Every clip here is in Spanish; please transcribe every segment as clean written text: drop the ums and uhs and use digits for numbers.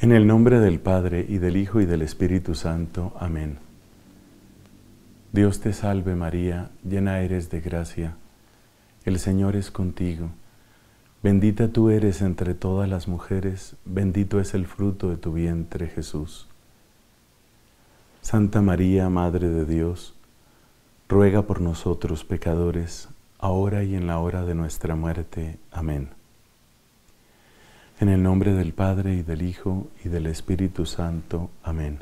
En el nombre del Padre, y del Hijo, y del Espíritu Santo. Amén. Dios te salve María, llena eres de gracia. El Señor es contigo. Bendita tú eres entre todas las mujeres, bendito es el fruto de tu vientre, Jesús. Santa María, Madre de Dios, ruega por nosotros pecadores, ahora y en la hora de nuestra muerte. Amén. En el nombre del Padre, y del Hijo, y del Espíritu Santo. Amén.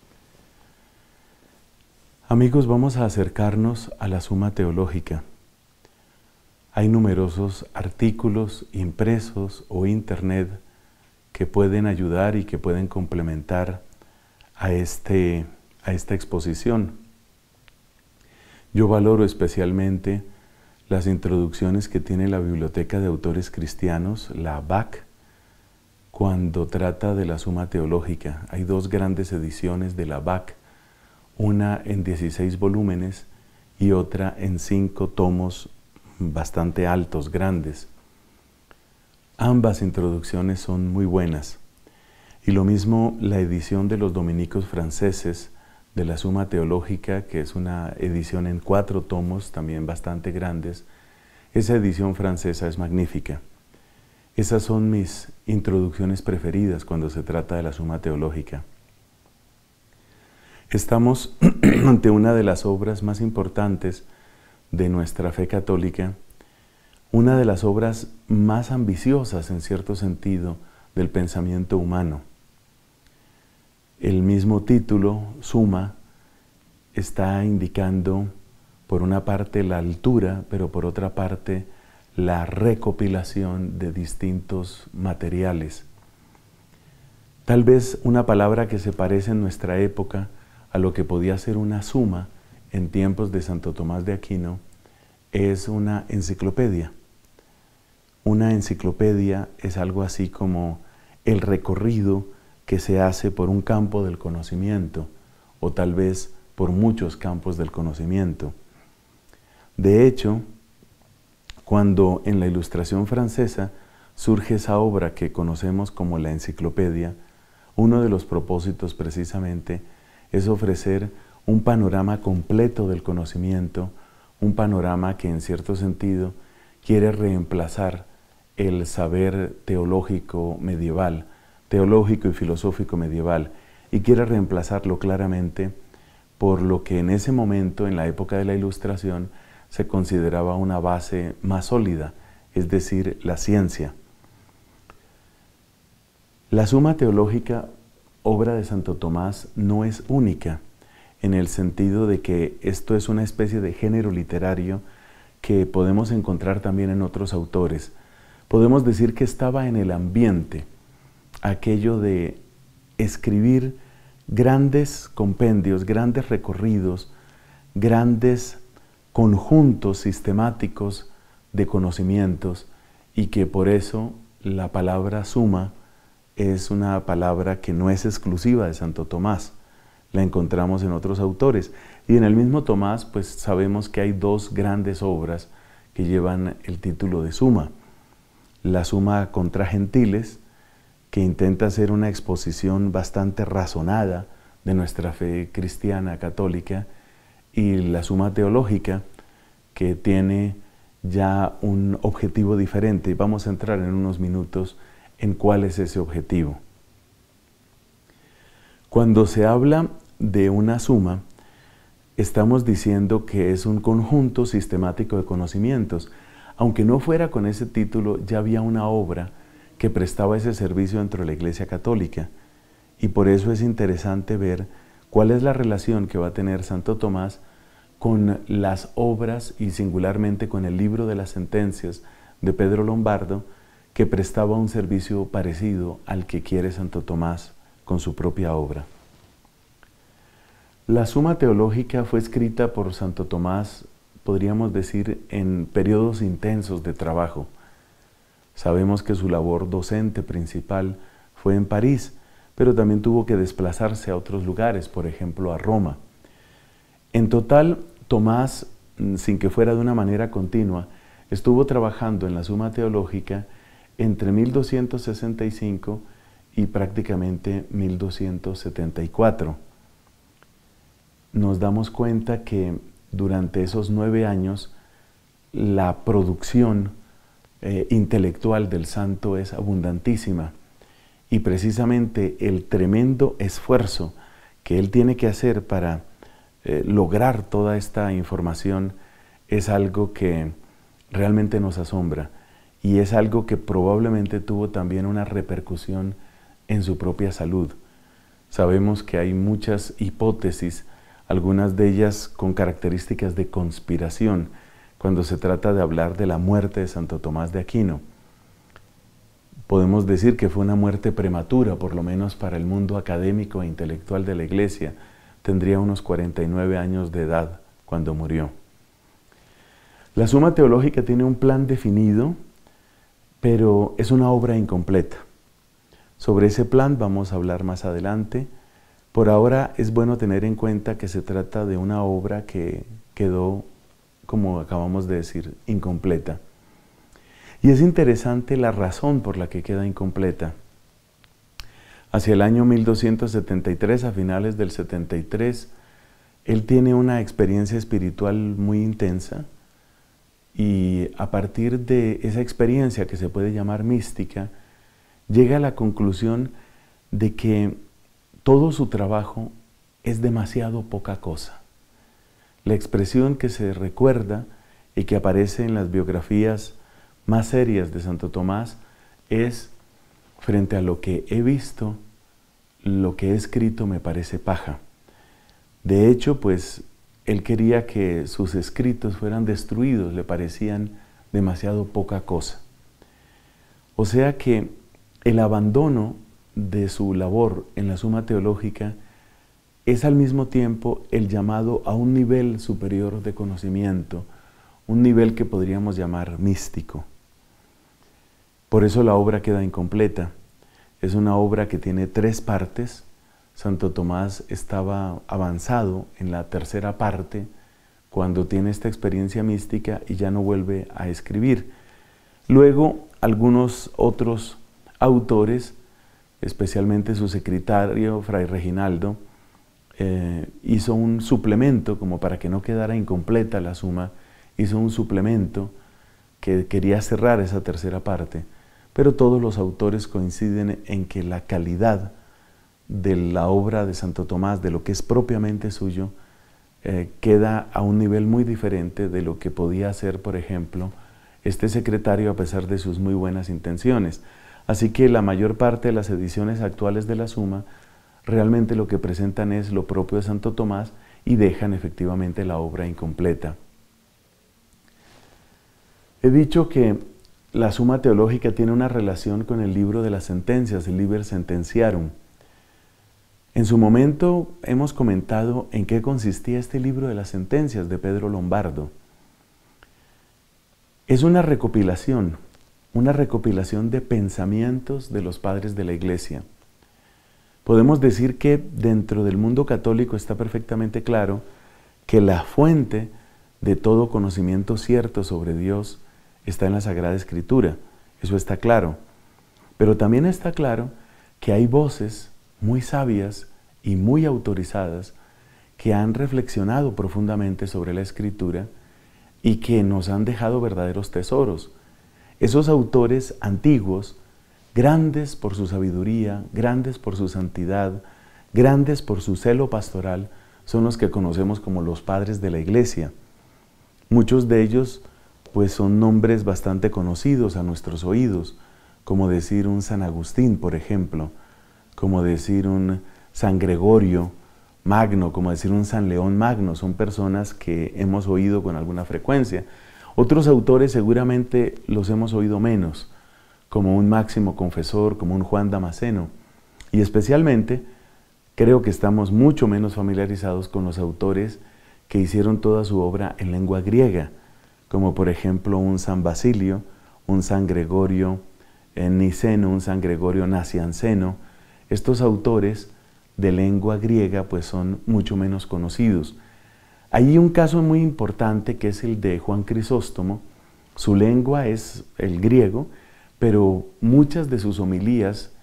Amigos, vamos a acercarnos a la Suma Teológica. Hay numerosos artículos impresos o internet que pueden ayudar y que pueden complementar a esta exposición. Yo valoro especialmente las introducciones que tiene la Biblioteca de Autores Cristianos, la BAC, cuando trata de la Suma Teológica. Hay dos grandes ediciones de la BAC, una en 16 volúmenes y otra en 5 tomos bastante altos, grandes. Ambas introducciones son muy buenas. Y lo mismo la edición de los dominicos franceses de la Suma Teológica, que es una edición en 4 tomos, también bastante grandes. Esa edición francesa es magnífica. Esas son mis introducciones preferidas cuando se trata de la Suma Teológica. Estamos ante una de las obras más importantes de nuestra fe católica, una de las obras más ambiciosas en cierto sentido del pensamiento humano. El mismo título, Suma, está indicando por una parte la altura, pero por otra parte la recopilación de distintos materiales. Tal vez una palabra que se parece en nuestra época a lo que podía ser una suma en tiempos de Santo Tomás de Aquino es una enciclopedia. Una enciclopedia es algo así como el recorrido que se hace por un campo del conocimiento, o tal vez por muchos campos del conocimiento. De hecho, cuando en la Ilustración francesa surge esa obra que conocemos como la enciclopedia, uno de los propósitos precisamente es ofrecer un panorama completo del conocimiento, un panorama que en cierto sentido quiere reemplazar el saber teológico medieval, teológico y filosófico medieval, y quiere reemplazarlo claramente por lo que en ese momento, en la época de la Ilustración, se consideraba una base más sólida, es decir, la ciencia. La Suma Teológica, obra de Santo Tomás, no es única, en el sentido de que esto es una especie de género literario que podemos encontrar también en otros autores. Podemos decir que estaba en el ambiente aquello de escribir grandes compendios, grandes recorridos, grandes conjuntos sistemáticos de conocimientos, y que por eso la palabra suma es una palabra que no es exclusiva de Santo Tomás. La encontramos en otros autores. Y en el mismo Tomás, pues sabemos que hay dos grandes obras que llevan el título de Suma. La Suma contra Gentiles, que intenta hacer una exposición bastante razonada de nuestra fe cristiana católica, y la Suma Teológica, que tiene ya un objetivo diferente. Y vamos a entrar en unos minutos en cuál es ese objetivo. Cuando se habla de una suma, estamos diciendo que es un conjunto sistemático de conocimientos. Aunque no fuera con ese título, ya había una obra que prestaba ese servicio dentro de la Iglesia Católica. Y por eso es interesante ver cuál es la relación que va a tener Santo Tomás con las obras y singularmente con el libro de las sentencias de Pedro Lombardo, que prestaba un servicio parecido al que quiere Santo Tomás con su propia obra. La Suma Teológica fue escrita por Santo Tomás, podríamos decir, en periodos intensos de trabajo. Sabemos que su labor docente principal fue en París, pero también tuvo que desplazarse a otros lugares, por ejemplo a Roma. En total, Tomás, sin que fuera de una manera continua, estuvo trabajando en la Suma Teológica entre 1265 y prácticamente 1274. Nos damos cuenta que durante esos 9 años la producción intelectual del santo es abundantísima, y precisamente el tremendo esfuerzo que él tiene que hacer para lograr toda esta información es algo que realmente nos asombra, y es algo que probablemente tuvo también una repercusión en su propia salud. Sabemos que hay muchas hipótesis, algunas de ellas con características de conspiración, cuando se trata de hablar de la muerte de Santo Tomás de Aquino. Podemos decir que fue una muerte prematura, por lo menos para el mundo académico e intelectual de la Iglesia. Tendría unos 49 años de edad cuando murió. La Suma Teológica tiene un plan definido, pero es una obra incompleta. Sobre ese plan vamos a hablar más adelante. Por ahora es bueno tener en cuenta que se trata de una obra que quedó, como acabamos de decir, incompleta. Y es interesante la razón por la que queda incompleta. Hacia el año 1273, a finales del 73, él tiene una experiencia espiritual muy intensa, y a partir de esa experiencia, que se puede llamar mística, llega a la conclusión de que todo su trabajo es demasiado poca cosa. La expresión que se recuerda y que aparece en las biografías más serias de Santo Tomás es: frente a lo que he visto, lo que he escrito me parece paja. De hecho, pues, él quería que sus escritos fueran destruidos, le parecían demasiado poca cosa. O sea que el abandono de su labor en la Suma Teológica es al mismo tiempo el llamado a un nivel superior de conocimiento, un nivel que podríamos llamar místico. Por eso la obra queda incompleta. Es una obra que tiene 3 partes. Santo Tomás estaba avanzado en la 3ª parte cuando tiene esta experiencia mística y ya no vuelve a escribir. Luego, algunos otros autores, especialmente su secretario, Fray Reginaldo, hizo un suplemento, como para que no quedara incompleta la suma, hizo un suplemento que quería cerrar esa 3ª parte, pero todos los autores coinciden en que la calidad de la obra de Santo Tomás, de lo que es propiamente suyo, queda a un nivel muy diferente de lo que podía hacer, por ejemplo, este secretario, a pesar de sus muy buenas intenciones. Así que la mayor parte de las ediciones actuales de la Suma realmente lo que presentan es lo propio de Santo Tomás y dejan efectivamente la obra incompleta. He dicho que la Suma Teológica tiene una relación con el libro de las sentencias, el Liber Sententiarum. En su momento hemos comentado en qué consistía este libro de las sentencias de Pedro Lombardo. Es una recopilación de pensamientos de los padres de la Iglesia. Podemos decir que dentro del mundo católico está perfectamente claro que la fuente de todo conocimiento cierto sobre Dios está en la Sagrada Escritura. Eso está claro. Pero también está claro que hay voces muy sabias y muy autorizadas que han reflexionado profundamente sobre la Escritura y que nos han dejado verdaderos tesoros. Esos autores antiguos, grandes por su sabiduría, grandes por su santidad, grandes por su celo pastoral, son los que conocemos como los padres de la Iglesia. Muchos de ellos pues son nombres bastante conocidos a nuestros oídos, como decir un San Agustín, por ejemplo, como decir un San Gregorio Magno, como decir un San León Magno. Son personas que hemos oído con alguna frecuencia. Otros autores seguramente los hemos oído menos, como un Máximo Confesor, como un Juan Damasceno. Y especialmente creo que estamos mucho menos familiarizados con los autores que hicieron toda su obra en lengua griega, como por ejemplo un San Basilio, un San Gregorio Niceno, un San Gregorio Nacianceno. Estos autores de lengua griega pues son mucho menos conocidos. Hay un caso muy importante que es el de Juan Crisóstomo. Su lengua es el griego, pero muchas de sus homilías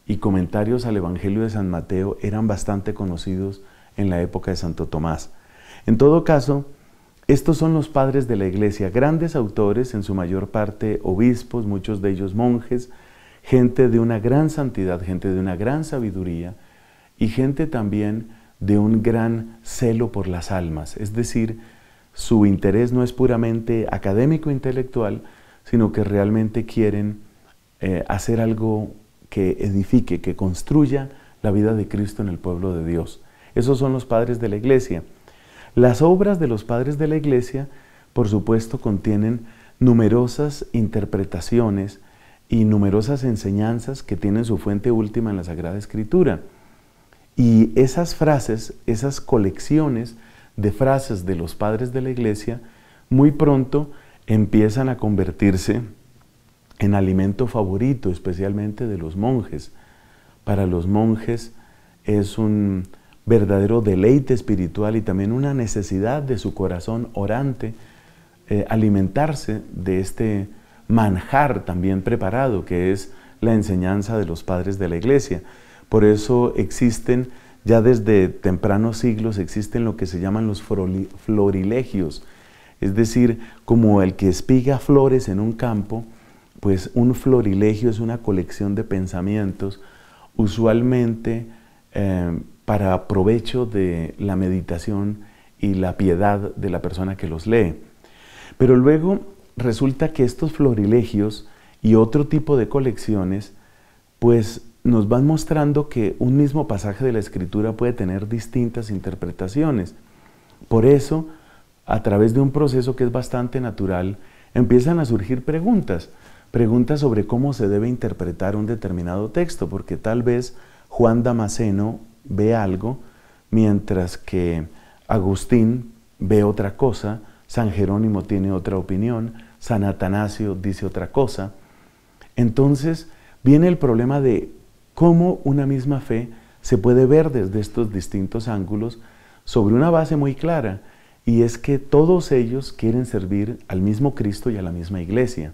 y comentarios al Evangelio de San Mateo eran bastante conocidos en la época de Santo Tomás. En todo caso, estos son los padres de la Iglesia, grandes autores, en su mayor parte obispos, muchos de ellos monjes, gente de una gran santidad, gente de una gran sabiduría y gente también de un gran celo por las almas. Es decir, su interés no es puramente académico e intelectual, sino que realmente quieren hacer algo que edifique, que construya la vida de Cristo en el pueblo de Dios. Esos son los padres de la Iglesia. Las obras de los padres de la Iglesia, por supuesto, contienen numerosas interpretaciones y numerosas enseñanzas que tienen su fuente última en la Sagrada Escritura. Y esas frases, esas colecciones de frases de los padres de la Iglesia, muy pronto empiezan a convertirse en alimento favorito, especialmente de los monjes. Para los monjes es un verdadero deleite espiritual y también una necesidad de su corazón orante alimentarse de este manjar también preparado, que es la enseñanza de los padres de la Iglesia. Por eso existen, ya desde tempranos siglos, existen lo que se llaman los florilegios, es decir, como el que espiga flores en un campo, pues un florilegio es una colección de pensamientos, usualmente para provecho de la meditación y la piedad de la persona que los lee. Pero luego resulta que estos florilegios y otro tipo de colecciones, pues nos van mostrando que un mismo pasaje de la Escritura puede tener distintas interpretaciones. Por eso, a través de un proceso que es bastante natural, empiezan a surgir preguntas sobre cómo se debe interpretar un determinado texto, porque tal vez Juan Damasceno ve algo, mientras que Agustín ve otra cosa, San Jerónimo tiene otra opinión, San Atanasio dice otra cosa. Entonces viene el problema de cómo una misma fe se puede ver desde estos distintos ángulos sobre una base muy clara, y es que todos ellos quieren servir al mismo Cristo y a la misma Iglesia.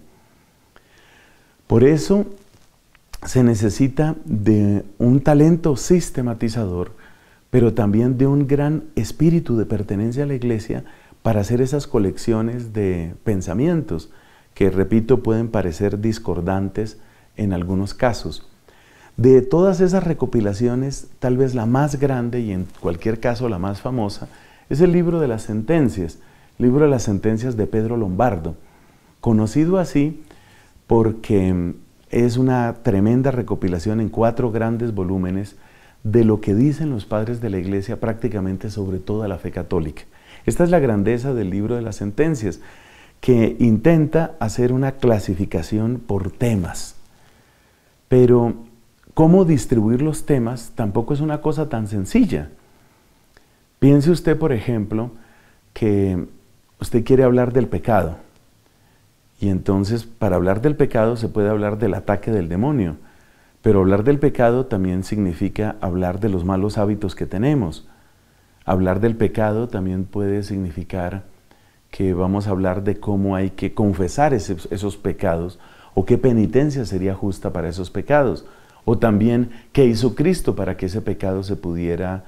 Por eso se necesita de un talento sistematizador, pero también de un gran espíritu de pertenencia a la Iglesia para hacer esas colecciones de pensamientos que, repito, pueden parecer discordantes en algunos casos. De todas esas recopilaciones, tal vez la más grande y en cualquier caso la más famosa es el libro de las sentencias, el libro de las sentencias de Pedro Lombardo, conocido así porque es una tremenda recopilación en 4 grandes volúmenes de lo que dicen los padres de la Iglesia prácticamente sobre toda la fe católica. Esta es la grandeza del libro de las sentencias, que intenta hacer una clasificación por temas. Pero cómo distribuir los temas tampoco es una cosa tan sencilla. Piense usted, por ejemplo, que usted quiere hablar del pecado. Y entonces, para hablar del pecado se puede hablar del ataque del demonio, pero hablar del pecado también significa hablar de los malos hábitos que tenemos. Hablar del pecado también puede significar que vamos a hablar de cómo hay que confesar esos pecados, o qué penitencia sería justa para esos pecados, o también qué hizo Cristo para que ese pecado se pudiera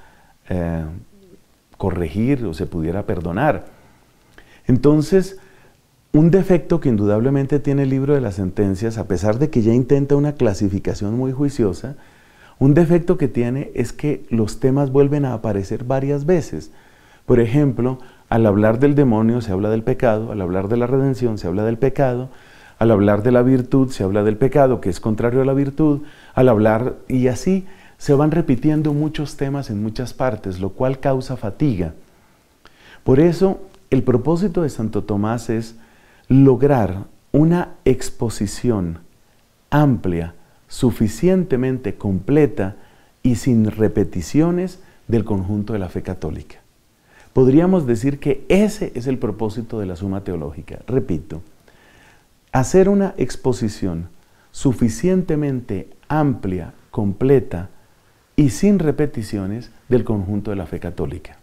corregir o se pudiera perdonar. Entonces, un defecto que indudablemente tiene el libro de las sentencias, a pesar de que ya intenta una clasificación muy juiciosa, un defecto que tiene es que los temas vuelven a aparecer varias veces. Por ejemplo, al hablar del demonio se habla del pecado, al hablar de la redención se habla del pecado, al hablar de la virtud se habla del pecado, que es contrario a la virtud, al hablar, y así se van repitiendo muchos temas en muchas partes, lo cual causa fatiga. Por eso, el propósito de Santo Tomás es lograr una exposición amplia, suficientemente completa y sin repeticiones del conjunto de la fe católica. Podríamos decir que ese es el propósito de la Suma Teológica. Repito, hacer una exposición suficientemente amplia, completa y sin repeticiones del conjunto de la fe católica.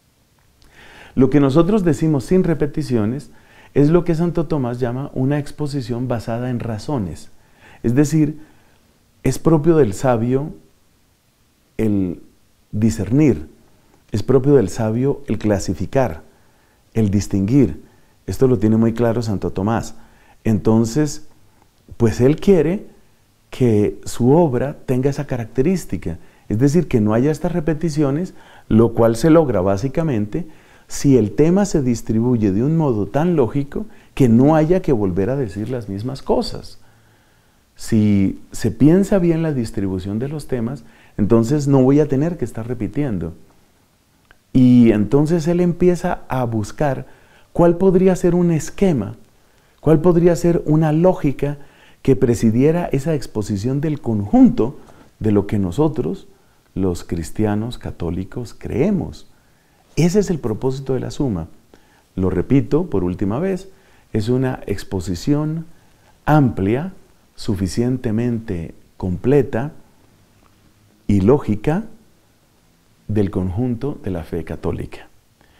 Lo que nosotros decimos sin repeticiones es lo que Santo Tomás llama una exposición basada en razones. Es decir, es propio del sabio el discernir, es propio del sabio el clasificar, el distinguir. Esto lo tiene muy claro Santo Tomás. Entonces, pues él quiere que su obra tenga esa característica, es decir, que no haya estas repeticiones, lo cual se logra básicamente si el tema se distribuye de un modo tan lógico que no haya que volver a decir las mismas cosas. Si se piensa bien la distribución de los temas, entonces no voy a tener que estar repitiendo. Y entonces él empieza a buscar cuál podría ser un esquema, cuál podría ser una lógica que presidiera esa exposición del conjunto de lo que nosotros, los cristianos católicos, creemos. Ese es el propósito de la Suma. Lo repito por última vez, es una exposición amplia, suficientemente completa y lógica del conjunto de la fe católica.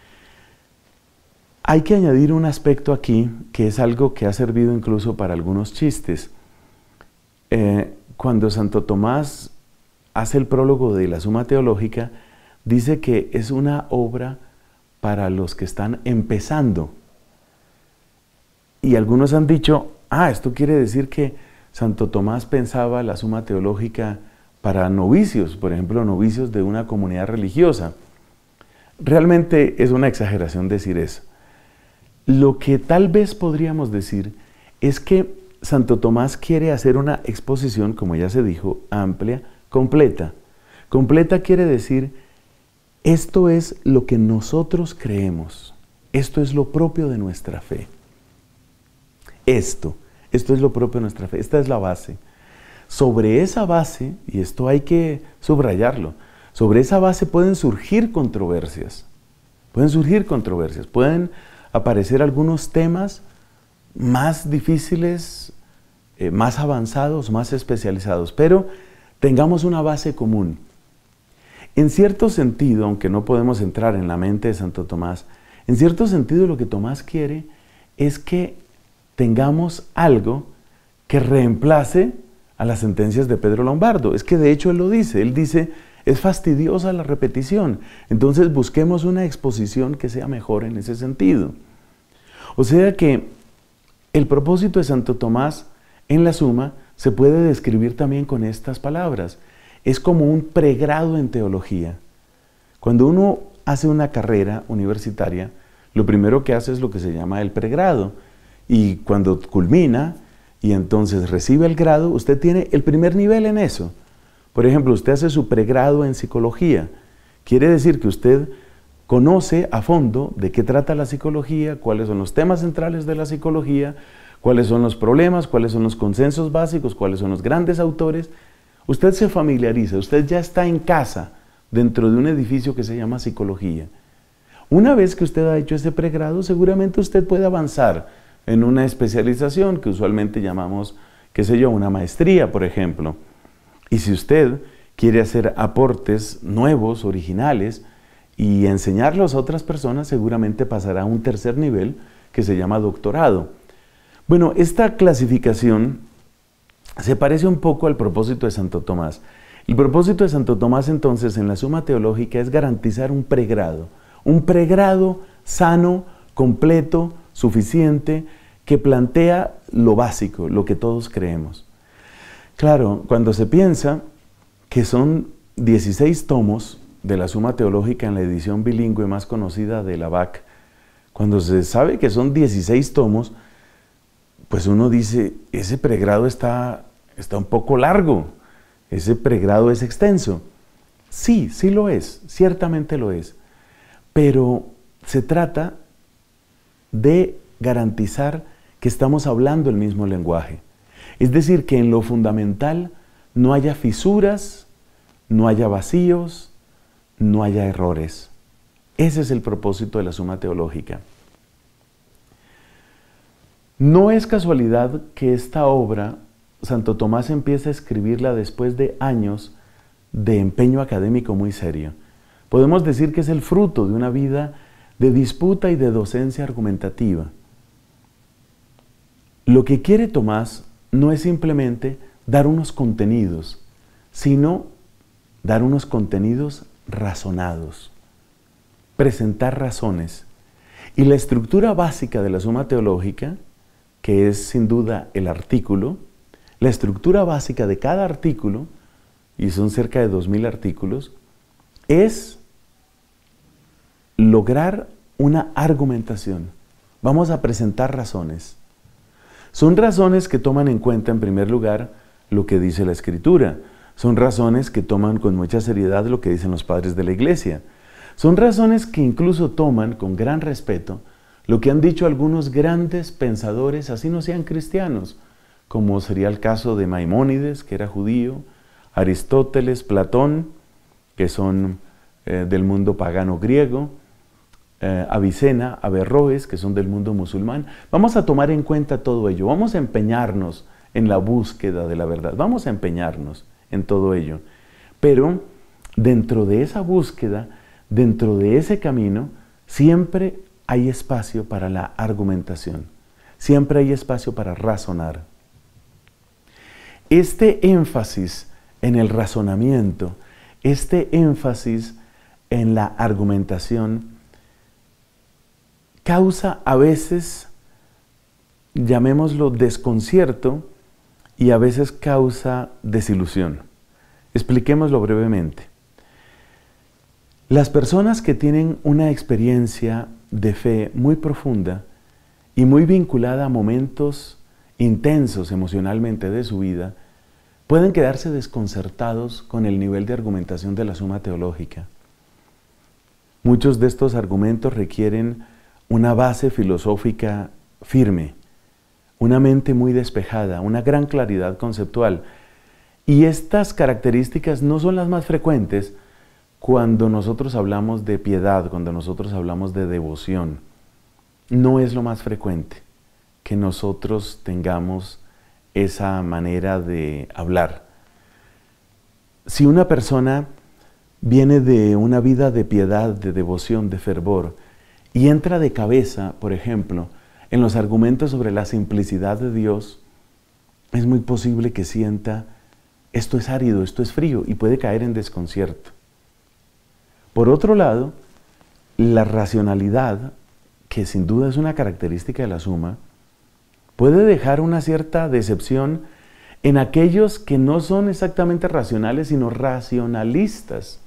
Hay que añadir un aspecto aquí que es algo que ha servido incluso para algunos chistes. Cuando Santo Tomás hace el prólogo de la Suma Teológica, dice que es una obra para los que están empezando. Y algunos han dicho, esto quiere decir que Santo Tomás pensaba la Suma Teológica para novicios, por ejemplo, novicios de una comunidad religiosa. Realmente es una exageración decir eso. Lo que tal vez podríamos decir es que Santo Tomás quiere hacer una exposición, como ya se dijo, amplia, completa. Completa quiere decir, esto es lo que nosotros creemos, esto es lo propio de nuestra fe. Esto es lo propio de nuestra fe, esta es la base. Sobre esa base, y esto hay que subrayarlo, sobre esa base pueden surgir controversias, pueden aparecer algunos temas más difíciles, más avanzados, más especializados, pero tengamos una base común. En cierto sentido, aunque no podemos entrar en la mente de Santo Tomás, en cierto sentido lo que Tomás quiere es que tengamos algo que reemplace a las sentencias de Pedro Lombardo. Es que de hecho él dice, es fastidiosa la repetición, entonces busquemos una exposición que sea mejor en ese sentido. O sea que el propósito de Santo Tomás en la Suma se puede describir también con estas palabras. Es como un pregrado en teología. Cuando uno hace una carrera universitaria, lo primero que hace es lo que se llama el pregrado. Y cuando culmina y entonces recibe el grado, usted tiene el primer nivel en eso. Por ejemplo, usted hace su pregrado en psicología. Quiere decir que usted conoce a fondo de qué trata la psicología, cuáles son los temas centrales de la psicología, cuáles son los problemas, cuáles son los consensos básicos, cuáles son los grandes autores. Usted se familiariza, usted ya está en casa dentro de un edificio que se llama psicología. Una vez que usted ha hecho ese pregrado, seguramente usted puede avanzar en una especialización que usualmente llamamos, una maestría, por ejemplo. Y si usted quiere hacer aportes nuevos, originales, y enseñarlos a otras personas, seguramente pasará a un tercer nivel que se llama doctorado. Bueno, esta clasificación se parece un poco al propósito de Santo Tomás. El propósito de Santo Tomás entonces en la Suma Teológica es garantizar un pregrado sano, completo, suficiente, que plantea lo básico, lo que todos creemos. Claro, cuando se piensa que son 16 tomos de la Suma Teológica en la edición bilingüe más conocida de la BAC, cuando se sabe que son 16 tomos, pues uno dice, ese pregrado está un poco largo, ese pregrado es extenso. Sí lo es, ciertamente lo es, pero se trata de garantizar que estamos hablando el mismo lenguaje. Es decir, que en lo fundamental no haya fisuras, no haya vacíos, no haya errores. Ese es el propósito de la Suma Teológica. No es casualidad que esta obra, Santo Tomás empieza a escribirla después de años de empeño académico muy serio. Podemos decir que es el fruto de una vida de disputa y de docencia argumentativa. Lo que quiere Tomás no es simplemente dar unos contenidos, sino dar unos contenidos razonados, presentar razones. Y la estructura básica de la Suma Teológica, que es sin duda el artículo, la estructura básica de cada artículo, y son cerca de 2000 artículos, es lograr una argumentación. Vamos a presentar razones. Son razones que toman en cuenta, en primer lugar, lo que dice la Escritura. Son razones que toman con mucha seriedad lo que dicen los padres de la Iglesia. Son razones que incluso toman con gran respeto lo que han dicho algunos grandes pensadores, así no sean cristianos, como sería el caso de Maimónides, que era judío, Aristóteles, Platón, que son del mundo pagano griego, Avicena, Averroes, que son del mundo musulmán. Vamos a tomar en cuenta todo ello, vamos a empeñarnos en la búsqueda de la verdad, vamos a empeñarnos en todo ello. Pero dentro de esa búsqueda, dentro de ese camino, siempre hay espacio para la argumentación, siempre hay espacio para razonar. Este énfasis en el razonamiento, este énfasis en la argumentación, causa a veces, llamémoslo desconcierto, y a veces causa desilusión. Expliquémoslo brevemente. Las personas que tienen una experiencia de fe muy profunda y muy vinculada a momentos intensos emocionalmente de su vida, pueden quedarse desconcertados con el nivel de argumentación de la Suma Teológica. Muchos de estos argumentos requieren una base filosófica firme, una mente muy despejada, una gran claridad conceptual. Y estas características no son las más frecuentes cuando nosotros hablamos de piedad, cuando nosotros hablamos de devoción. No es lo más frecuente que nosotros tengamos esa manera de hablar. Si una persona viene de una vida de piedad, de devoción, de fervor, y entra de cabeza, por ejemplo, en los argumentos sobre la simplicidad de Dios, es muy posible que sienta, esto es árido, esto es frío, y puede caer en desconcierto. Por otro lado, la racionalidad, que sin duda es una característica de la Suma, puede dejar una cierta decepción en aquellos que no son exactamente racionales, sino racionalistas.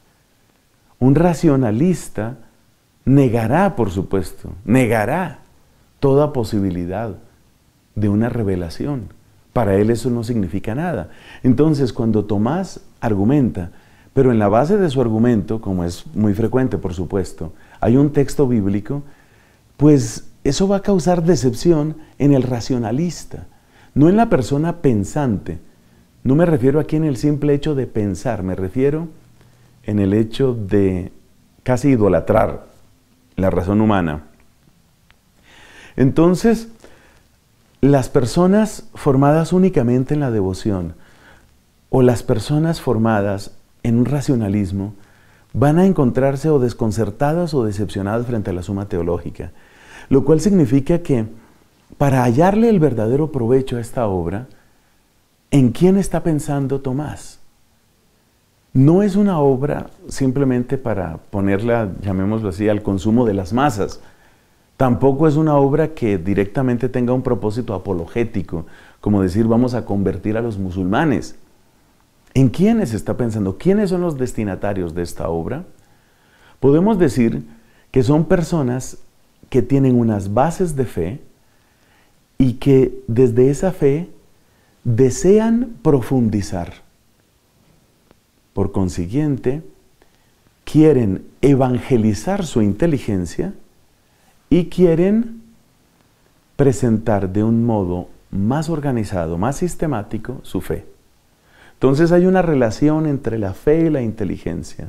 Un racionalista negará, por supuesto, negará toda posibilidad de una revelación. Para él eso no significa nada. Entonces, cuando Tomás argumenta, pero en la base de su argumento, como es muy frecuente, por supuesto, hay un texto bíblico, pues eso va a causar decepción en el racionalista, no en la persona pensante. No me refiero aquí en el simple hecho de pensar, me refiero en el hecho de casi idolatrar la razón humana. Entonces, las personas formadas únicamente en la devoción o las personas formadas en un racionalismo van a encontrarse o desconcertadas o decepcionadas frente a la Suma Teológica, lo cual significa que para hallarle el verdadero provecho a esta obra, ¿en quién está pensando Tomás? No es una obra simplemente para ponerla, llamémoslo así, al consumo de las masas. Tampoco es una obra que directamente tenga un propósito apologético, como decir vamos a convertir a los musulmanes. ¿En quiénes está pensando? ¿Quiénes son los destinatarios de esta obra? Podemos decir que son personas que tienen unas bases de fe y que desde esa fe desean profundizar. Por consiguiente, quieren evangelizar su inteligencia y quieren presentar de un modo más organizado, más sistemático, su fe. Entonces hay una relación entre la fe y la inteligencia.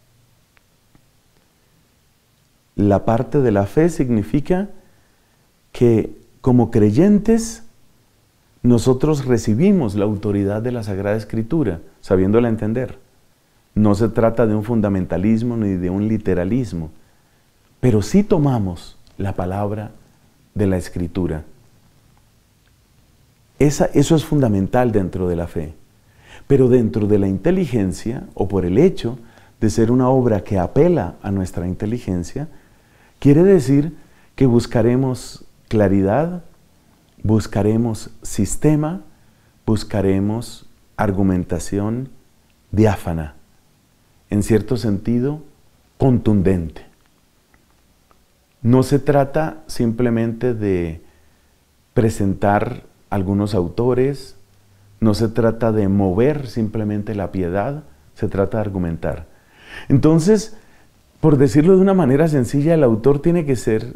La parte de la fe significa que como creyentes nosotros recibimos la autoridad de la Sagrada Escritura, sabiéndola entender. No se trata de un fundamentalismo ni de un literalismo, pero sí tomamos la palabra de la Escritura. Eso es fundamental dentro de la fe. Pero dentro de la inteligencia, o por el hecho de ser una obra que apela a nuestra inteligencia, quiere decir que buscaremos claridad, buscaremos sistema, buscaremos argumentación diáfana, en cierto sentido, contundente. No se trata simplemente de presentar algunos autores, no se trata de mover simplemente la piedad, se trata de argumentar. Entonces, por decirlo de una manera sencilla, el lector tiene que ser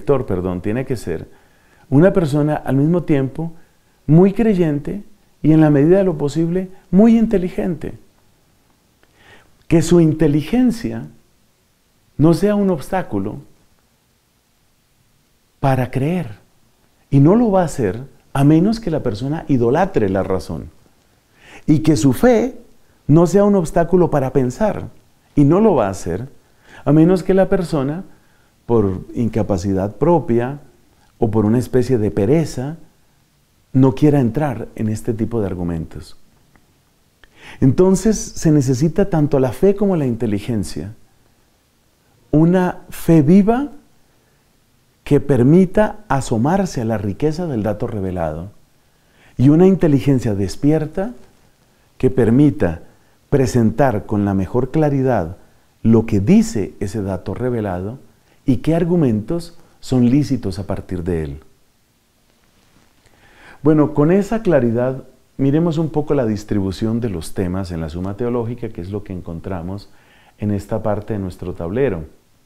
una persona al mismo tiempo muy creyente y en la medida de lo posible muy inteligente. Que su inteligencia no sea un obstáculo para creer. Y no lo va a hacer a menos que la persona idolatre la razón. Y que su fe no sea un obstáculo para pensar. Y no lo va a hacer a menos que la persona, por incapacidad propia o por una especie de pereza, no quiera entrar en este tipo de argumentos. Entonces se necesita tanto la fe como la inteligencia. Una fe viva que permita asomarse a la riqueza del dato revelado y una inteligencia despierta que permita presentar con la mejor claridad lo que dice ese dato revelado y qué argumentos son lícitos a partir de él. Bueno, con esa claridad miremos un poco la distribución de los temas en la Suma Teológica, que es lo que encontramos en esta parte de nuestro tablero.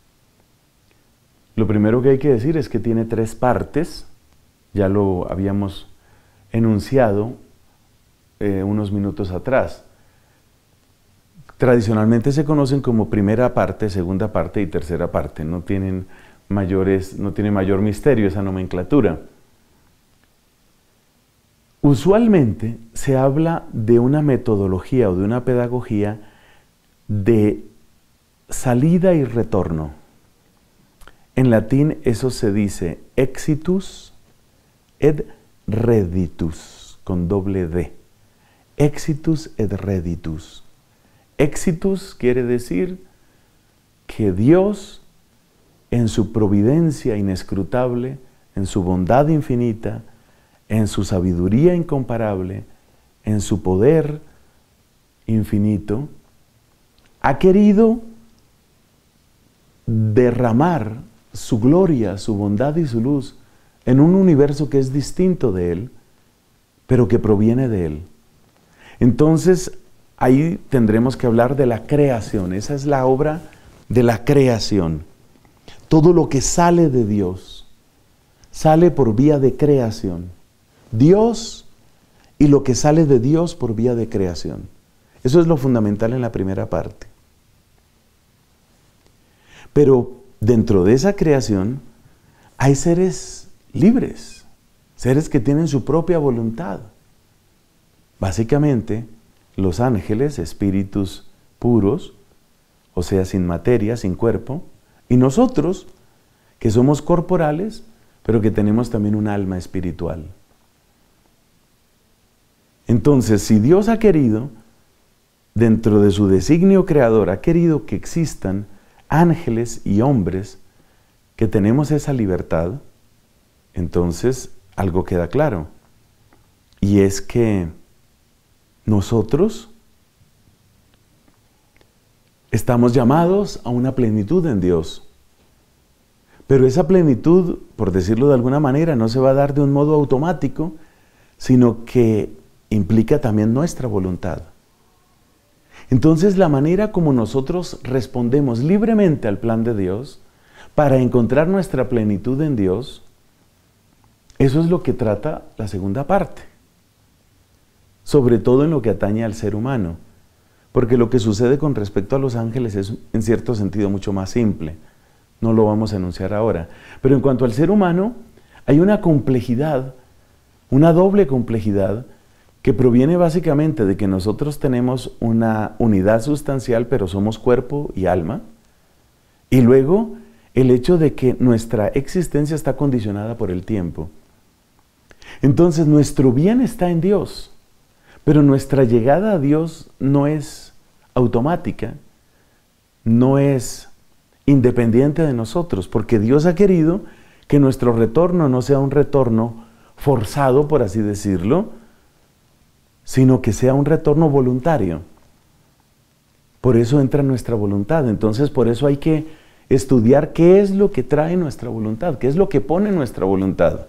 Lo primero que hay que decir es que tiene 3 partes, ya lo habíamos enunciado unos minutos atrás. Tradicionalmente se conocen como primera parte, segunda parte y tercera parte. No tiene mayor misterio esa nomenclatura. Usualmente se habla de una metodología o de una pedagogía de salida y retorno. En latín eso se dice exitus et reditus, con doble D. Exitus et reditus. Exitus quiere decir que Dios, en su providencia inescrutable, en su bondad infinita, en su sabiduría incomparable, en su poder infinito, ha querido derramar su gloria, su bondad y su luz en un universo que es distinto de Él, pero que proviene de Él. Entonces, ahí tendremos que hablar de la creación. Esa es la obra de la creación. Todo lo que sale de Dios, sale por vía de creación. Dios y lo que sale de Dios por vía de creación. Eso es lo fundamental en la primera parte. Pero dentro de esa creación hay seres libres, seres que tienen su propia voluntad. Básicamente, los ángeles, espíritus puros, o sea, sin materia, sin cuerpo, y nosotros, que somos corporales, pero que tenemos también un alma espiritual. Entonces, si Dios ha querido, dentro de su designio creador, ha querido que existan ángeles y hombres que tenemos esa libertad, entonces algo queda claro, y es que nosotros estamos llamados a una plenitud en Dios. Pero esa plenitud, por decirlo de alguna manera, no se va a dar de un modo automático, sino que implica también nuestra voluntad. Entonces, la manera como nosotros respondemos libremente al plan de Dios para encontrar nuestra plenitud en Dios, eso es lo que trata la segunda parte. Sobre todo en lo que atañe al ser humano, porque lo que sucede con respecto a los ángeles es en cierto sentido mucho más simple, no lo vamos a enunciar ahora, pero en cuanto al ser humano hay una complejidad, una doble complejidad que proviene básicamente de que nosotros tenemos una unidad sustancial pero somos cuerpo y alma, y luego el hecho de que nuestra existencia está condicionada por el tiempo. Entonces nuestro bien está en Dios, pero nuestra llegada a Dios no es automática, no es independiente de nosotros, porque Dios ha querido que nuestro retorno no sea un retorno forzado, por así decirlo, sino que sea un retorno voluntario. Por eso entra nuestra voluntad. Entonces, por eso hay que estudiar qué es lo que trae nuestra voluntad, qué es lo que pone nuestra voluntad.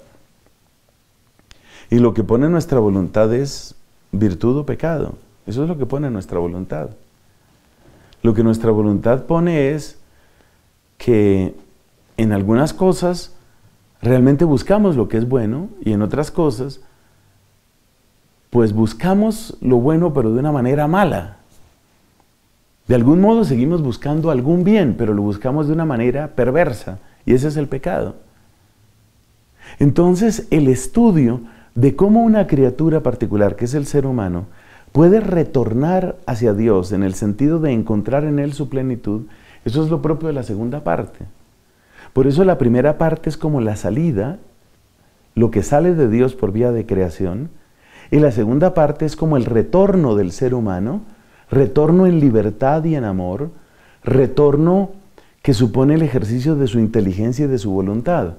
Y lo que pone nuestra voluntad es virtud o pecado. Eso es lo que pone nuestra voluntad. Lo que nuestra voluntad pone es que en algunas cosas realmente buscamos lo que es bueno y en otras cosas pues buscamos lo bueno pero de una manera mala. De algún modo seguimos buscando algún bien, pero lo buscamos de una manera perversa y ese es el pecado. Entonces el estudio de cómo una criatura particular, que es el ser humano, puede retornar hacia Dios en el sentido de encontrar en Él su plenitud, eso es lo propio de la segunda parte. Por eso la primera parte es como la salida, lo que sale de Dios por vía de creación, y la segunda parte es como el retorno del ser humano, retorno en libertad y en amor, retorno que supone el ejercicio de su inteligencia y de su voluntad.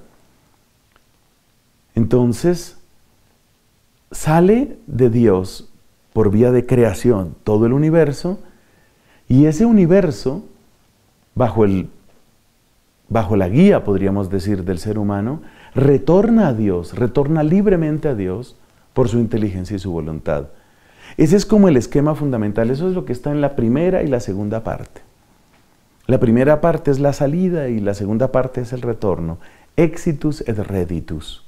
Entonces, sale de Dios por vía de creación todo el universo, y ese universo, bajo la guía, podríamos decir, del ser humano, retorna a Dios, retorna libremente a Dios por su inteligencia y su voluntad. Ese es como el esquema fundamental, eso es lo que está en la primera y la segunda parte. La primera parte es la salida y la segunda parte es el retorno. Exitus et reditus.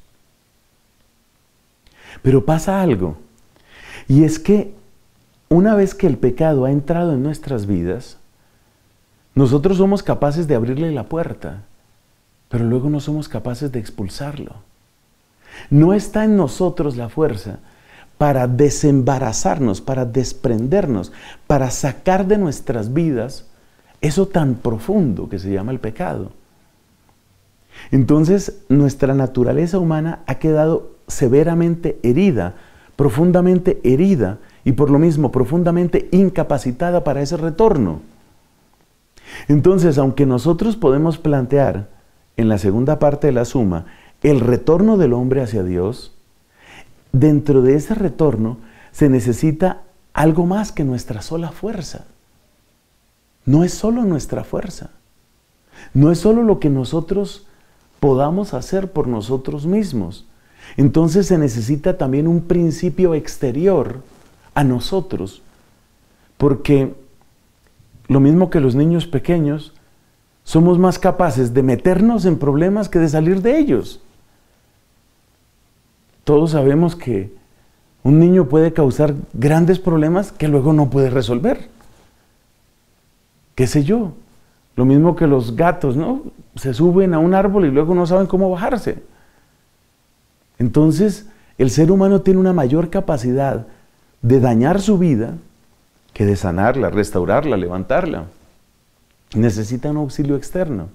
Pero pasa algo, y es que una vez que el pecado ha entrado en nuestras vidas, nosotros somos capaces de abrirle la puerta, pero luego no somos capaces de expulsarlo. No está en nosotros la fuerza para desembarazarnos, para desprendernos, para sacar de nuestras vidas eso tan profundo que se llama el pecado. Entonces, nuestra naturaleza humana ha quedado severamente herida, profundamente herida y por lo mismo profundamente incapacitada para ese retorno. Entonces, aunque nosotros podemos plantear en la segunda parte de la suma el retorno del hombre hacia Dios, dentro de ese retorno se necesita algo más que nuestra sola fuerza. No es solo nuestra fuerza, no es solo lo que nosotros podamos hacer por nosotros mismos. Entonces se necesita también un principio exterior a nosotros, porque lo mismo que los niños pequeños, somos más capaces de meternos en problemas que de salir de ellos. Todos sabemos que un niño puede causar grandes problemas que luego no puede resolver. ¿Qué sé yo? Lo mismo que los gatos, ¿no? Se suben a un árbol y luego no saben cómo bajarse. Entonces, el ser humano tiene una mayor capacidad de dañar su vida que de sanarla, restaurarla, levantarla. Necesita un auxilio externo.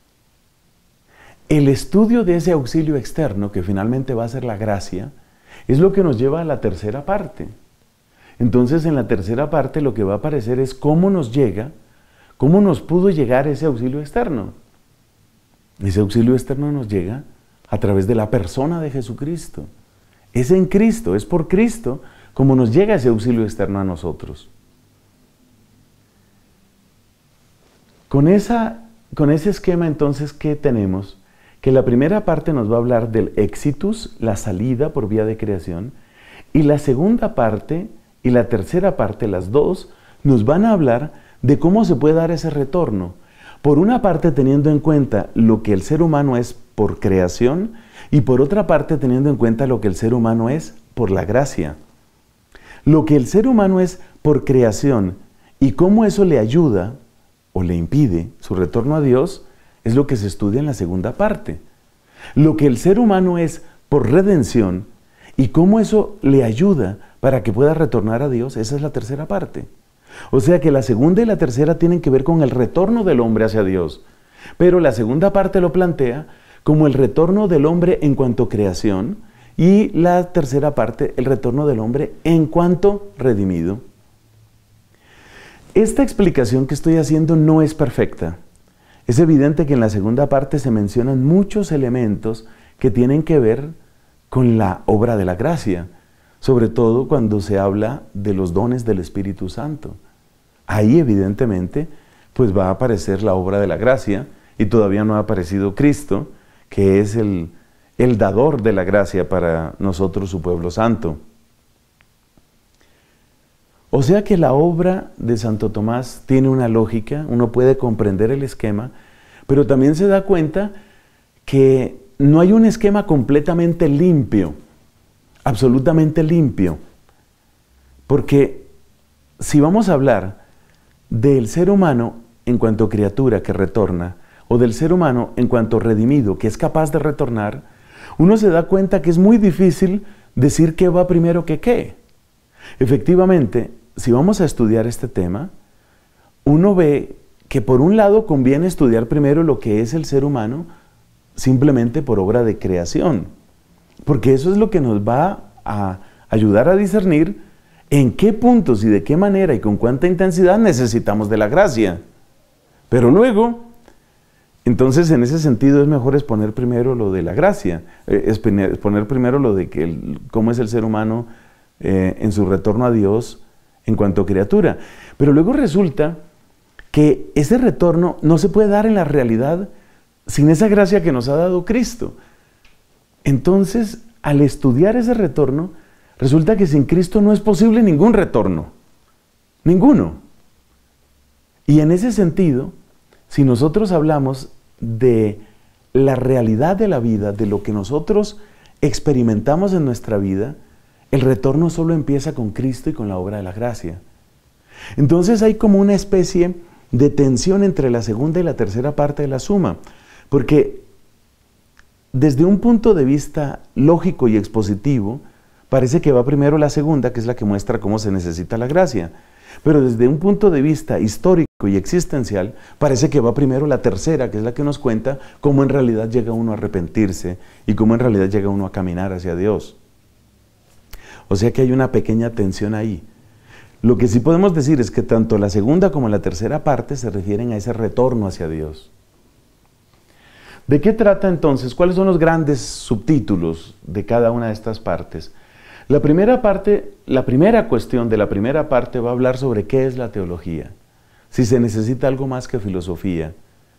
El estudio de ese auxilio externo, que finalmente va a ser la gracia, es lo que nos lleva a la tercera parte. Entonces, en la tercera parte lo que va a aparecer es cómo nos llega, cómo nos pudo llegar ese auxilio externo. Ese auxilio externo nos llega a través de la persona de Jesucristo. Es en Cristo, es por Cristo como nos llega ese auxilio externo a nosotros. Con ese esquema entonces, ¿qué tenemos? Que la primera parte nos va a hablar del exitus, la salida por vía de creación, y la segunda parte y la tercera parte, las dos, nos van a hablar de cómo se puede dar ese retorno. Por una parte teniendo en cuenta lo que el ser humano es por creación y por otra parte teniendo en cuenta lo que el ser humano es por la gracia. Lo que el ser humano es por creación y cómo eso le ayuda o le impide su retorno a Dios es lo que se estudia en la segunda parte. Lo que el ser humano es por redención y cómo eso le ayuda para que pueda retornar a Dios, esa es la tercera parte. O sea que la segunda y la tercera tienen que ver con el retorno del hombre hacia Dios. Pero la segunda parte lo plantea como el retorno del hombre en cuanto a creación Y la tercera parte, el retorno del hombre en cuanto redimido. Esta explicación que estoy haciendo no es perfecta. Es evidente que en la segunda parte se mencionan muchos elementos que tienen que ver con la obra de la gracia, sobre todo cuando se habla de los dones del Espíritu Santo. Ahí evidentemente pues va a aparecer la obra de la gracia y todavía no ha aparecido Cristo, que es el dador de la gracia para nosotros, su pueblo santo. O sea que la obra de Santo Tomás tiene una lógica, uno puede comprender el esquema, pero también se da cuenta que no hay un esquema completamente limpio, absolutamente limpio, porque si vamos a hablar del ser humano en cuanto criatura que retorna, o del ser humano en cuanto redimido que es capaz de retornar, uno se da cuenta que es muy difícil decir qué va primero que qué. Efectivamente, si vamos a estudiar este tema, uno ve que por un lado conviene estudiar primero lo que es el ser humano simplemente por obra de creación, porque eso es lo que nos va a ayudar a discernir en qué puntos y de qué manera y con cuánta intensidad necesitamos de la gracia. Pero luego, entonces en ese sentido es mejor exponer primero lo de la gracia, exponer primero lo de cómo es el ser humano en su retorno a Dios en cuanto criatura. Pero luego resulta que ese retorno no se puede dar en la realidad sin esa gracia que nos ha dado Cristo. Entonces, al estudiar ese retorno, resulta que sin Cristo no es posible ningún retorno. Ninguno. Y en ese sentido, si nosotros hablamos de la realidad de la vida, de lo que nosotros experimentamos en nuestra vida, el retorno solo empieza con Cristo y con la obra de la gracia. Entonces hay como una especie de tensión entre la segunda y la tercera parte de la suma, porque desde un punto de vista lógico y expositivo, parece que va primero la segunda, que es la que muestra cómo se necesita la gracia. Pero desde un punto de vista histórico y existencial, parece que va primero la tercera, que es la que nos cuenta cómo en realidad llega uno a arrepentirse y cómo en realidad llega uno a caminar hacia Dios. O sea que hay una pequeña tensión ahí. Lo que sí podemos decir es que tanto la segunda como la tercera parte se refieren a ese retorno hacia Dios. ¿De qué trata entonces? ¿Cuáles son los grandes subtítulos de cada una de estas partes? La primera cuestión de la primera parte va a hablar sobre qué es la teología. Si se necesita algo más que filosofía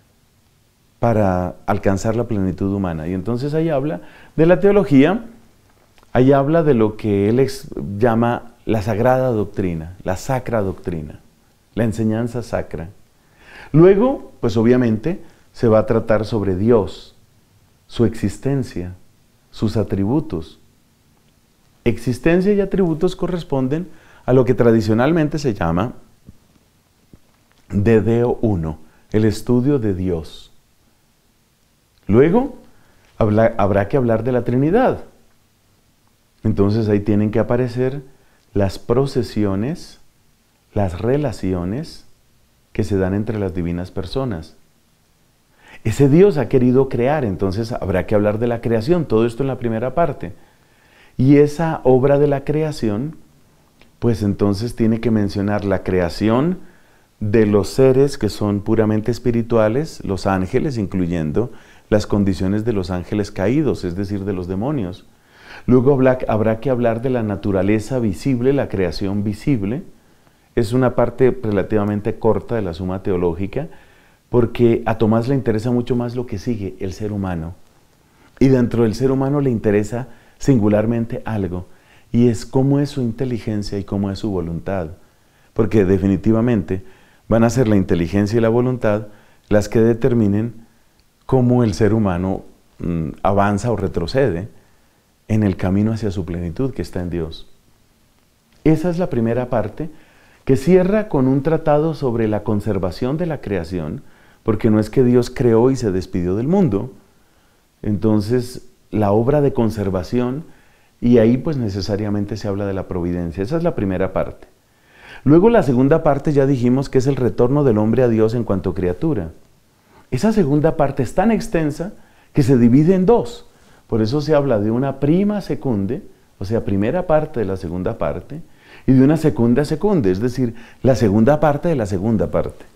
para alcanzar la plenitud humana. Y entonces ahí habla de la teología, ahí habla de lo que él llama la sagrada doctrina, la sacra doctrina, la enseñanza sacra. Luego, pues obviamente, se va a tratar sobre Dios, su existencia, sus atributos. Existencia y atributos corresponden a lo que tradicionalmente se llama de Deo Uno, el estudio de Dios. Luego, habrá que hablar de la Trinidad. Entonces ahí tienen que aparecer las procesiones, las relaciones que se dan entre las divinas personas. Ese Dios ha querido crear, entonces habrá que hablar de la creación, todo esto en la primera parte. Y esa obra de la creación, pues entonces tiene que mencionar la creación de los seres que son puramente espirituales, los ángeles, incluyendo las condiciones de los ángeles caídos, es decir, de los demonios. Luego habrá que hablar de la naturaleza visible, la creación visible. Es una parte relativamente corta de la suma teológica, porque a Tomás le interesa mucho más lo que sigue, el ser humano. Y dentro del ser humano le interesa singularmente algo, y es cómo es su inteligencia y cómo es su voluntad. Porque definitivamente van a ser la inteligencia y la voluntad las que determinen cómo el ser humano avanza o retrocede en el camino hacia su plenitud que está en Dios. Esa es la primera parte, que cierra con un tratado sobre la conservación de la creación, porque no es que Dios creó y se despidió del mundo. Entonces, la obra de conservación, y ahí pues necesariamente se habla de la providencia. Esa es la primera parte. Luego la segunda parte ya dijimos que es el retorno del hombre a Dios en cuanto criatura. Esa segunda parte es tan extensa que se divide en dos. Por eso se habla de una prima secunde, o sea, primera parte de la segunda parte, y de una segunda secunde, es decir, la segunda parte de la segunda parte.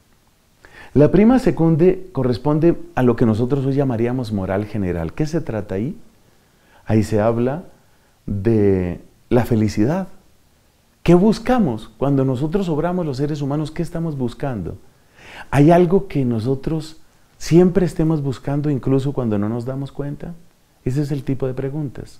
La prima secunde corresponde a lo que nosotros hoy llamaríamos moral general. ¿Qué se trata ahí? Ahí se habla de la felicidad. ¿Qué buscamos? Cuando nosotros obramos los seres humanos, ¿qué estamos buscando? ¿Hay algo que nosotros siempre estemos buscando incluso cuando no nos damos cuenta? Ese es el tipo de preguntas.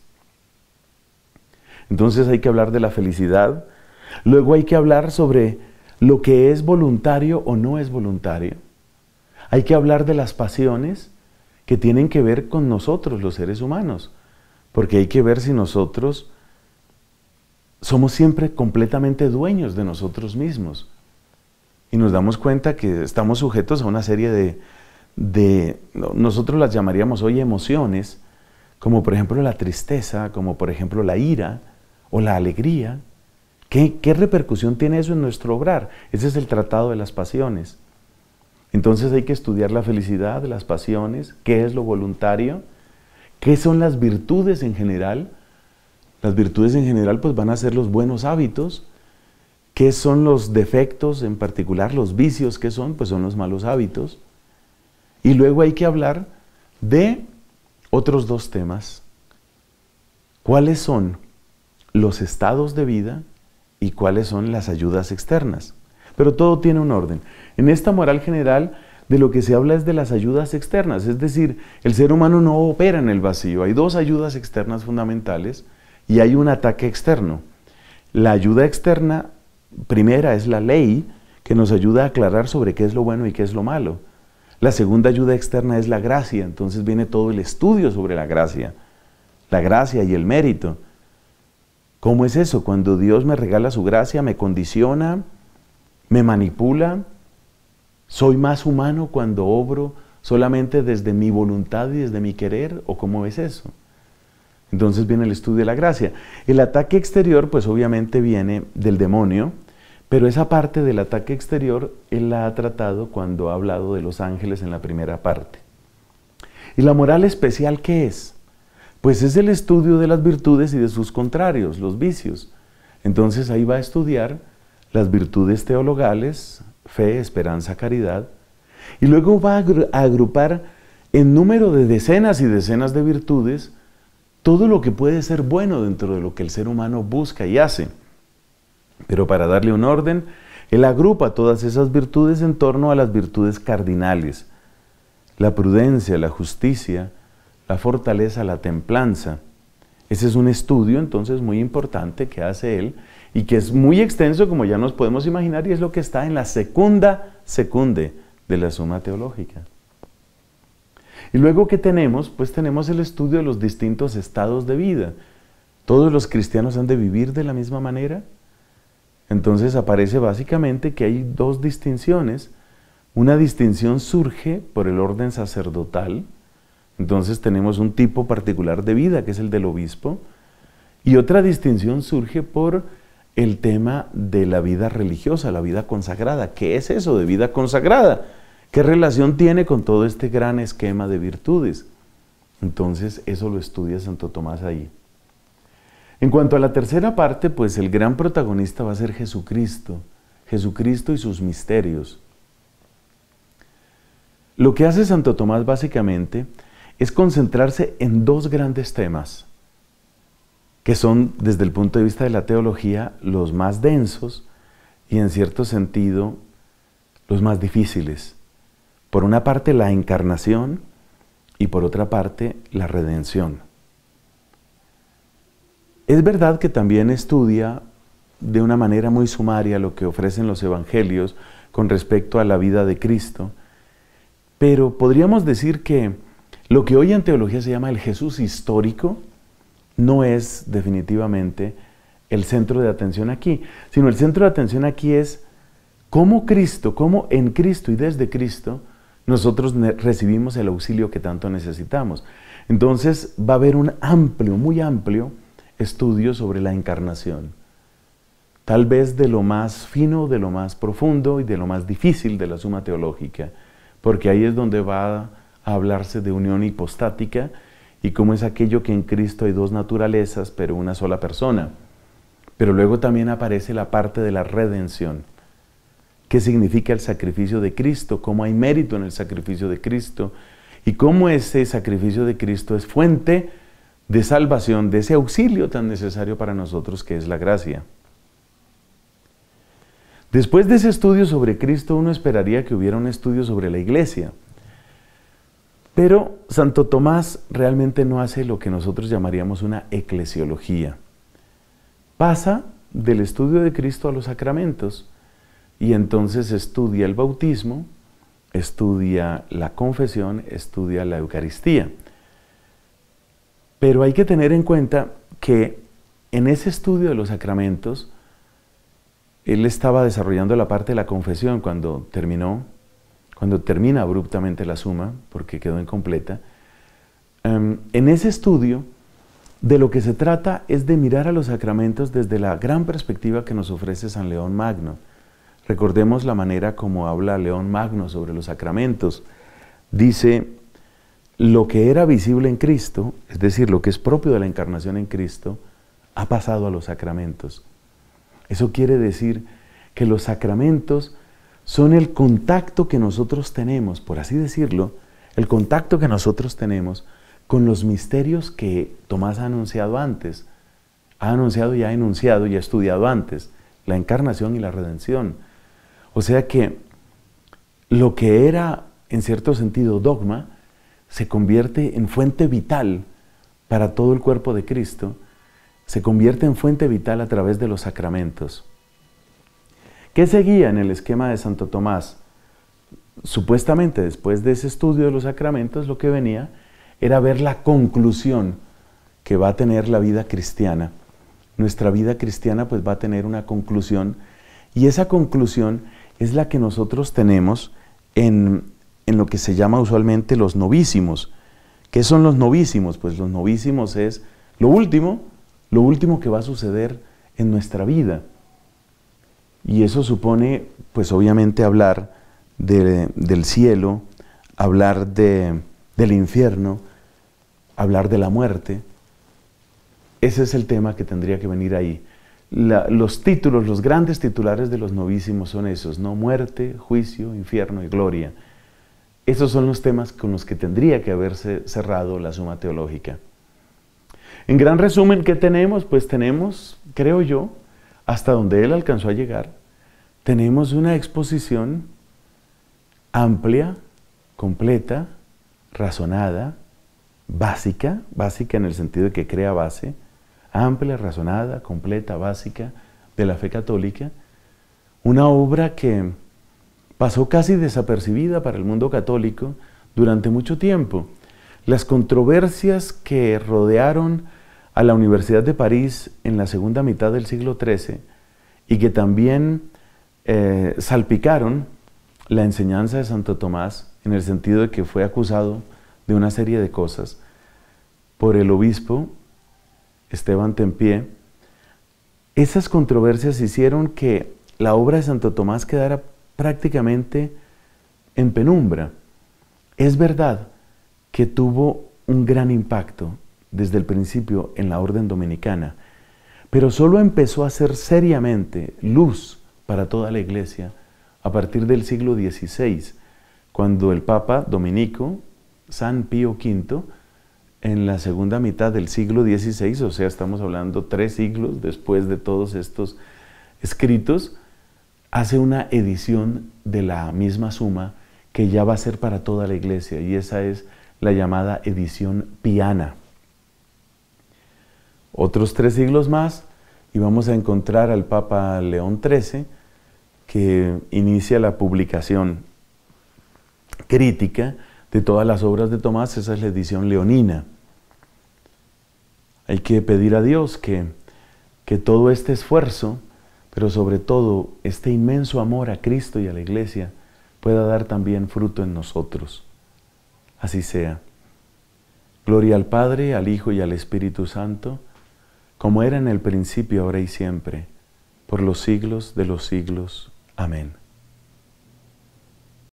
Entonces hay que hablar de la felicidad. Luego hay que hablar sobre lo que es voluntario o no es voluntario. Hay que hablar de las pasiones que tienen que ver con nosotros, los seres humanos, porque hay que ver si nosotros somos siempre completamente dueños de nosotros mismos. Y nos damos cuenta que estamos sujetos a una serie nosotros las llamaríamos hoy emociones, como por ejemplo la tristeza, como por ejemplo la ira o la alegría. ¿Qué repercusión tiene eso en nuestro obrar? Ese es el tratado de las pasiones. Entonces hay que estudiar la felicidad, las pasiones, qué es lo voluntario, qué son las virtudes en general. Las virtudes en general pues van a ser los buenos hábitos. ¿Qué son los defectos, en particular los vicios? ¿Qué son? Pues son los malos hábitos. Y luego hay que hablar de otros dos temas. ¿Cuáles son los estados de vida y cuáles son las ayudas externas? Pero todo tiene un orden. En esta moral general de lo que se habla es de las ayudas externas, es decir, el ser humano no opera en el vacío. Hay dos ayudas externas fundamentales y hay un ataque externo. La ayuda externa primera es la ley, que nos ayuda a aclarar sobre qué es lo bueno y qué es lo malo. La segunda ayuda externa es la gracia, entonces viene todo el estudio sobre la gracia y el mérito. ¿Cómo es eso? Cuando Dios me regala su gracia, me condiciona, me manipula. ¿Soy más humano cuando obro solamente desde mi voluntad y desde mi querer? ¿O cómo es eso? Entonces viene el estudio de la gracia. El ataque exterior, pues obviamente viene del demonio, pero esa parte del ataque exterior, él la ha tratado cuando ha hablado de los ángeles en la primera parte. ¿Y la moral especial qué es? Pues es el estudio de las virtudes y de sus contrarios, los vicios. Entonces ahí va a estudiar las virtudes teologales, fe, esperanza, caridad, y luego va a agrupar en número de decenas y decenas de virtudes todo lo que puede ser bueno dentro de lo que el ser humano busca y hace. Pero para darle un orden, él agrupa todas esas virtudes en torno a las virtudes cardinales: la prudencia, la justicia, la fortaleza, la templanza. Ese es un estudio entonces muy importante que hace él y que es muy extenso, como ya nos podemos imaginar, y es lo que está en la segunda secunde de la Suma Teológica. Y luego, ¿qué tenemos? Pues tenemos el estudio de los distintos estados de vida. ¿Todos los cristianos han de vivir de la misma manera? Entonces aparece básicamente que hay dos distinciones. Una distinción surge por el orden sacerdotal. Entonces tenemos un tipo particular de vida, que es el del obispo. Y otra distinción surge por el tema de la vida religiosa, la vida consagrada. ¿Qué es eso de vida consagrada? ¿Qué relación tiene con todo este gran esquema de virtudes? Entonces eso lo estudia Santo Tomás ahí. En cuanto a la tercera parte, pues el gran protagonista va a ser Jesucristo. Jesucristo y sus misterios. Lo que hace Santo Tomás básicamente es concentrarse en dos grandes temas, que son, desde el punto de vista de la teología, los más densos y, en cierto sentido, los más difíciles. Por una parte, la encarnación y por otra parte, la redención. Es verdad que también estudia de una manera muy sumaria lo que ofrecen los evangelios con respecto a la vida de Cristo, pero podríamos decir que lo que hoy en teología se llama el Jesús histórico no es definitivamente el centro de atención aquí, sino el centro de atención aquí es cómo en Cristo y desde Cristo nosotros recibimos el auxilio que tanto necesitamos. Entonces va a haber un amplio, muy amplio estudio sobre la encarnación, tal vez de lo más fino, de lo más profundo y de lo más difícil de la Suma Teológica, porque ahí es donde va a hablarse de unión hipostática y cómo es aquello que en Cristo hay dos naturalezas, pero una sola persona. Pero luego también aparece la parte de la redención. ¿Qué significa el sacrificio de Cristo? ¿Cómo hay mérito en el sacrificio de Cristo? Y cómo ese sacrificio de Cristo es fuente de salvación, de ese auxilio tan necesario para nosotros que es la gracia. Después de ese estudio sobre Cristo, uno esperaría que hubiera un estudio sobre la Iglesia. Pero Santo Tomás realmente no hace lo que nosotros llamaríamos una eclesiología. Pasa del estudio de Cristo a los sacramentos y entonces estudia el bautismo, estudia la confesión, estudia la Eucaristía. Pero hay que tener en cuenta que en ese estudio de los sacramentos, él estaba desarrollando la parte de la confesión cuando termina abruptamente la suma, porque quedó incompleta. En ese estudio, de lo que se trata es de mirar a los sacramentos desde la gran perspectiva que nos ofrece San León Magno. Recordemos la manera como habla León Magno sobre los sacramentos. Dice, lo que era visible en Cristo, es decir, lo que es propio de la encarnación en Cristo, ha pasado a los sacramentos. Eso quiere decir que los sacramentos son el contacto que nosotros tenemos, por así decirlo, el contacto que nosotros tenemos con los misterios que Tomás ha anunciado antes. Ha anunciado y ha enunciado y ha estudiado antes, la encarnación y la redención. O sea que lo que era, en cierto sentido, dogma, se convierte en fuente vital para todo el cuerpo de Cristo, se convierte en fuente vital a través de los sacramentos. ¿Qué seguía en el esquema de Santo Tomás? Supuestamente, después de ese estudio de los sacramentos, lo que venía era ver la conclusión que va a tener la vida cristiana. Nuestra vida cristiana pues va a tener una conclusión, y esa conclusión es la que nosotros tenemos en lo que se llama usualmente los novísimos. ¿Qué son los novísimos? Pues los novísimos es lo último que va a suceder en nuestra vida. Y eso supone, pues obviamente, hablar del cielo, hablar del infierno, hablar de la muerte. Ese es el tema que tendría que venir ahí. Los títulos, los grandes titulares de los novísimos son esos, ¿no? Muerte, juicio, infierno y gloria. Esos son los temas con los que tendría que haberse cerrado la suma teológica. En gran resumen, ¿qué tenemos? Pues tenemos, creo yo, hasta donde él alcanzó a llegar, tenemos una exposición amplia, completa, razonada, básica en el sentido de que crea base, amplia, razonada, completa, básica de la fe católica, una obra que pasó casi desapercibida para el mundo católico durante mucho tiempo. Las controversias que rodearon a la Universidad de París en la segunda mitad del siglo XIII y que también salpicaron la enseñanza de Santo Tomás, en el sentido de que fue acusado de una serie de cosas por el obispo Esteban Tempié. Esas controversias hicieron que la obra de Santo Tomás quedara prácticamente en penumbra. Es verdad que tuvo un gran impacto desde el principio en la orden dominicana, pero solo empezó a ser seriamente luz para toda la Iglesia a partir del siglo XVI, cuando el Papa Dominico, San Pío V, en la segunda mitad del siglo XVI, o sea, estamos hablando 3 siglos después de todos estos escritos, hace una edición de la misma suma que ya va a ser para toda la Iglesia, y esa es la llamada edición piana. Otros 3 siglos más, y vamos a encontrar al Papa León XIII, que inicia la publicación crítica de todas las obras de Tomás. Esa es la edición leonina. Hay que pedir a Dios que todo este esfuerzo, pero sobre todo este inmenso amor a Cristo y a la Iglesia, pueda dar también fruto en nosotros. Así sea. Gloria al Padre, al Hijo y al Espíritu Santo, como era en el principio, ahora y siempre, por los siglos de los siglos. Amén.